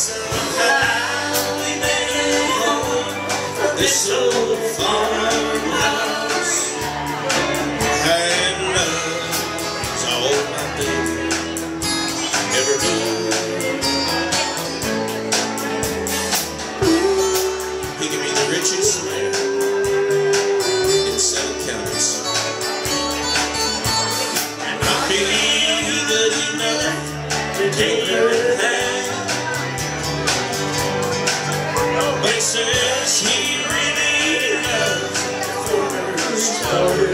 somehow we made it home. This old farmhouse had love's all my baby ever knew. He could be the richest man in 7 counties, and not be good enough to take her in hand. But he says he really loves the first daughter.